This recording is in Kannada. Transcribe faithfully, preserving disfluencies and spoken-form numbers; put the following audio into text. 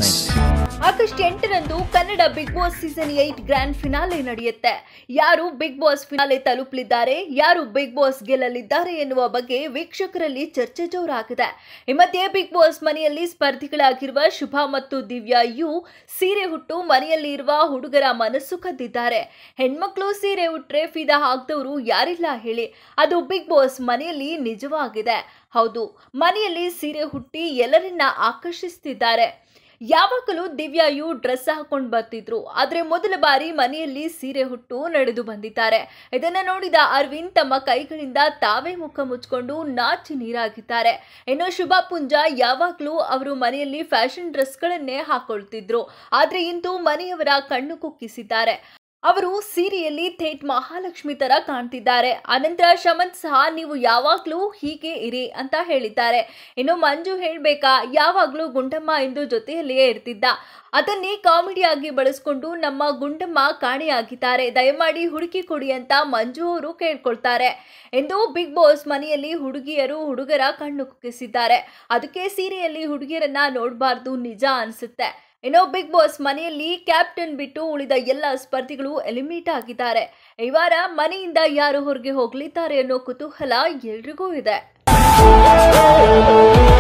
nice. ಆಗಸ್ಟ್ ಎಂಟರಂದು Kannada Bigg Boss season eight grand finale ನಡೆಯುತ್ತೆ. ಯಾರು ಬಿಗ್ ಬಾಸ್ ಫಿನಾಲೆ ತಲುಪಲಿದ್ದಾರೆ, ಯಾರು ಬಿಗ್ ಬಾಸ್ ಗೆಲ್ಲಲಿದ್ದಾರೆ ಎನ್ನುವ ಬಗ್ಗೆ ವೀಕ್ಷಕರಲ್ಲಿ ಚರ್ಚೆ ಜೋರಾಗಿದೆ. ಈ ಮಧ್ಯೆ ಬಿಗ್ ಬಾಸ್ ಮನೆಯಲ್ಲಿ ಸ್ಪರ್ಧಿಗಳಾಗಿರುವ ಶುಭಾ ಮತ್ತು ದಿವ್ಯಾ ಯು ಸೀರೆ ಹುಟ್ಟು ಮನೆಯಲ್ಲಿ ಇರುವ ಹುಡುಗರ ಮನಸ್ಸು ಕದ್ದಿದ್ದಾರೆ. ಹೆಣ್ಮಕ್ಳು ಸೀರೆ ಉಟ್ರೆ ಫಿದಾ ಹಾಕ್ದವರು ಯಾರಿಲ್ಲ ಹೇಳಿ, ಅದು ಬಿಗ್ ಬಾಸ್ ಮನೆಯಲ್ಲಿ ನಿಜವಾಗಿದೆ. ಹೌದು, ಮನೆಯಲ್ಲಿ ಸೀರೆ ಹುಟ್ಟಿ ಎಲ್ಲರನ್ನ ಆಕರ್ಷಿಸುತ್ತಿದ್ದಾರೆ. ಯಾವಾಗಲೂ ದಿವ್ಯಾ ಯು ಡ್ರೆಸ್ ಹಾಕೊಂಡು ಬರ್ತಿದ್ರು, ಆದ್ರೆ ಮೊದಲ ಬಾರಿ ಮನೆಯಲ್ಲಿ ಸೀರೆ ಹುಟ್ಟು ನಡೆದು ಬಂದಿದ್ದಾರೆ. ಇದನ್ನ ನೋಡಿದ ಅರವಿಂದ್ ತಮ್ಮ ಕೈಗಳಿಂದ ತಾವೇ ಮುಖ ಮುಚ್ಚಿಕೊಂಡು ನಾಚಿ ನೀರಾಗಿದ್ದಾರೆ. ಇನ್ನು ಶುಭಾ ಪುಂಜಾ ಯಾವಾಗಲೂ ಅವರು ಮನೆಯಲ್ಲಿ ಫ್ಯಾಷನ್ ಡ್ರೆಸ್ಗಳನ್ನೇ ಹಾಕೊಳ್ತಿದ್ರು, ಆದ್ರೆ ಇಂದು ಮನೆಯವರ ಕಣ್ಣು ಕುಕ್ಕಿಸಿದ್ದಾರೆ. ಅವರು ಸೀರೆಯಲ್ಲಿ ಥೇಟ್ ಮಹಾಲಕ್ಷ್ಮಿ ತರ ಕಾಣ್ತಿದ್ದಾರೆ. ಅನಂತರ ಶಮಂತ್ ಸಹ ನೀವು ಯಾವಾಗ್ಲೂ ಹೀಗೆ ಇರಿ ಅಂತ ಹೇಳಿದ್ದಾರೆ. ಇನ್ನು ಮಂಜು ಹೇಳ್ಬೇಕಾ, ಯಾವಾಗ್ಲೂ ಗುಂಡಮ್ಮ ಎಂದು ಜೊತೆಯಲ್ಲಿಯೇ ಇರ್ತಿದ್ದ, ಅದನ್ನೇ ಕಾಮಿಡಿಯಾಗಿ ಬಳಸ್ಕೊಂಡು ನಮ್ಮ ಗುಂಡಮ್ಮ ಕಾಣೆಯಾಗಿದ್ದಾರೆ, ದಯಮಾಡಿ ಹುಡುಕಿ ಕೊಡಿ ಅಂತ ಮಂಜು ಅವರು ಕೇಳ್ಕೊಳ್ತಾರೆ ಎಂದು ಬಿಗ್ ಬಾಸ್ ಮನೆಯಲ್ಲಿ ಹುಡುಗಿಯರು ಹುಡುಗರ ಕಣ್ಣು ಕುಕ್ಕಿಸಿದ್ದಾರೆ. ಅದಕ್ಕೆ ಸೀರೆಯಲ್ಲಿ ಹುಡುಗಿಯರನ್ನ ನೋಡಬಾರ್ದು ನಿಜ ಅನ್ಸುತ್ತೆ. ಇನ್ನು ಬಿಗ್ ಬಾಸ್ ಮನೆಯಲ್ಲಿ ಕ್ಯಾಪ್ಟನ್ ಬಿಟ್ಟು ಉಳಿದ ಎಲ್ಲ ಸ್ಪರ್ಧಿಗಳು ಎಲಿಮಿನೇಟ್ ಆಗಿದ್ದಾರೆ. ಈ ವಾರ ಮನೆಯಿಂದ ಯಾರು ಹೊರಗೆ ಹೋಗಲಿದ್ದಾರೆ ಅನ್ನೋ ಕುತೂಹಲ ಎಲ್ರಿಗೂ ಇದೆ.